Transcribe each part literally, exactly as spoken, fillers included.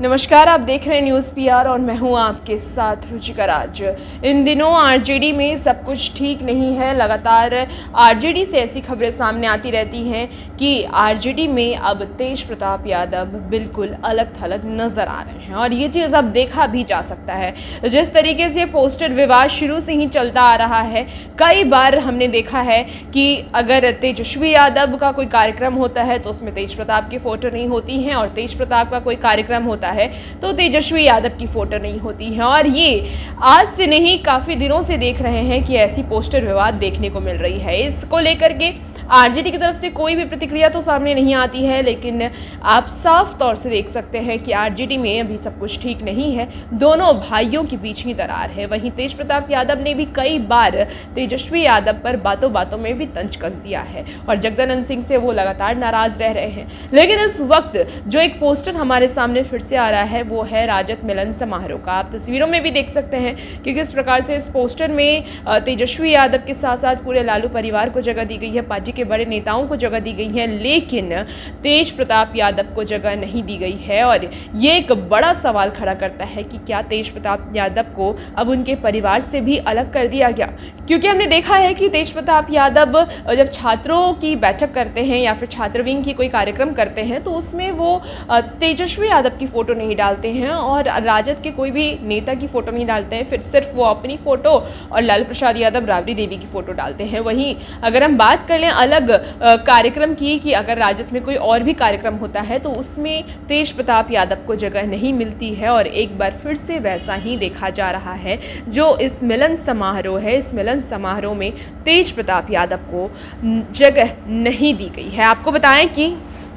नमस्कार, आप देख रहे हैं न्यूज़ पीआर और मैं हूं आपके साथ रुचिका राज। इन दिनों आरजेडी में सब कुछ ठीक नहीं है। लगातार आरजेडी से ऐसी खबरें सामने आती रहती हैं कि आरजेडी में अब तेज प्रताप यादव बिल्कुल अलग थलग नजर आ रहे हैं और ये चीज़ अब देखा भी जा सकता है। जिस तरीके से पोस्टर विवाद शुरू से ही चलता आ रहा है, कई बार हमने देखा है कि अगर तेजस्वी यादव का कोई कार्यक्रम होता है तो उसमें तेज प्रताप की फोटो नहीं होती है और तेज प्रताप का कोई कार्यक्रम होता है तो तेजस्वी यादव की फोटो नहीं होती है। और ये आज से नहीं, काफी दिनों से देख रहे हैं कि ऐसी पोस्टर विवाद देखने को मिल रही है। इसको लेकर के आरजेडी की तरफ से कोई भी प्रतिक्रिया तो सामने नहीं आती है, लेकिन आप साफ तौर से देख सकते हैं कि आरजेडी में अभी सब कुछ ठीक नहीं है। दोनों भाइयों के बीच ही दरार है। वहीं तेज प्रताप यादव ने भी कई बार तेजस्वी यादव पर बातों बातों में भी तंज कस दिया है और जगदानंद सिंह से वो लगातार नाराज रह रहे हैं। लेकिन इस वक्त जो एक पोस्टर हमारे सामने फिर से आ रहा है वो है राजद मिलन समारोह का। आप तस्वीरों में भी देख सकते हैं कि किस प्रकार से इस पोस्टर में तेजस्वी यादव के साथ साथ पूरे लालू परिवार को जगह दी गई है, पार्टी के बड़े नेताओं को जगह दी गई है, लेकिन तेज प्रताप यादव को जगह नहीं दी गई है। और ये एक बड़ा सवाल खड़ा करता है कि क्या तेज प्रताप यादव को अब उनके परिवार से भी अलग कर दिया गया? क्योंकि हमने देखा है कि तेज प्रताप यादव जब छात्रों की बैठक करते हैं या फिर छात्र विंग की कोई कार्यक्रम करते हैं तो उसमें वो तेजस्वी यादव की फोटो नहीं डालते हैं और राजद के कोई भी नेता की फोटो नहीं डालते हैं, फिर सिर्फ वो अपनी फोटो और लालू प्रसाद यादव राबड़ी देवी की फोटो डालते हैं। वहीं अगर हम बात कर लें अलग कार्यक्रम की कि अगर राजद में कोई और भी कार्यक्रम होता है तो उसमें तेज प्रताप यादव को जगह नहीं मिलती है और एक बार फिर से वैसा ही देखा जा रहा है। जो इस मिलन समारोह है, इस मिलन समारोह में तेज प्रताप यादव को जगह नहीं दी गई है। आपको बताएं कि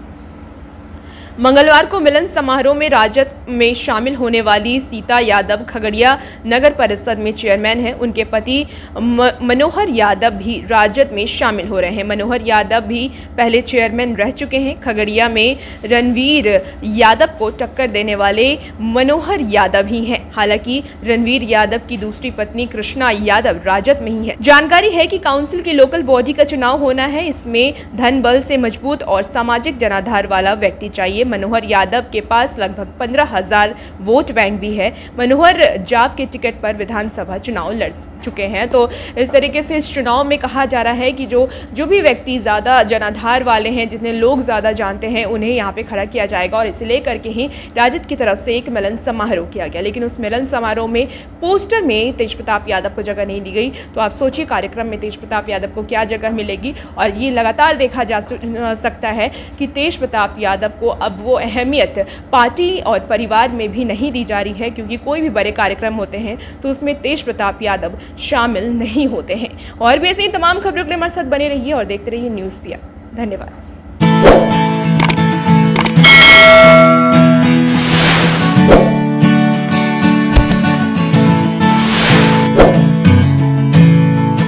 मंगलवार को मिलन समारोह में राजद में शामिल होने वाली सीता यादव खगड़िया नगर परिषद में चेयरमैन हैं। उनके पति मनोहर यादव भी राजद में शामिल हो रहे हैं। मनोहर यादव भी पहले चेयरमैन रह चुके हैं। खगड़िया में रणवीर यादव को टक्कर देने वाले मनोहर यादव ही हैं। हालांकि रणवीर यादव की दूसरी पत्नी कृष्णा यादव राजद में ही है। जानकारी है कि काउंसिल की लोकल बॉडी का चुनाव होना है। इसमें धन बल से मजबूत और सामाजिक जनाधार वाला व्यक्ति चाहिए। मनोहर यादव के पास लगभग पंद्रह हजार वोट बैंक भी है। मनोहर जाप के टिकट पर विधानसभा चुनाव लड़ चुके हैं। तो इस तरीके से इस चुनाव में कहा जा रहा है कि जो जो भी व्यक्ति ज़्यादा जनाधार वाले हैं, जिन्हें लोग ज़्यादा जानते हैं, उन्हें यहाँ पे खड़ा किया जाएगा और इसे लेकर के ही राजद की तरफ से एक मिलन समारोह किया गया। लेकिन उस मिलन समारोह में पोस्टर में तेज प्रताप यादव को जगह नहीं दी गई। तो आप सोचिए कार्यक्रम में तेज प्रताप यादव को क्या जगह मिलेगी। और ये लगातार देखा जा सकता है कि तेज प्रताप यादव को अब वो अहमियत पार्टी और परिवार में भी नहीं दी जा रही है, क्योंकि कोई भी बड़े कार्यक्रम होते हैं तो उसमें तेज प्रताप यादव शामिल नहीं होते हैं। और भी ऐसे ही तमाम खबरों के लिए हमारे साथ बने रहिए और देखते रहिए न्यूज़ पीआर। धन्यवाद।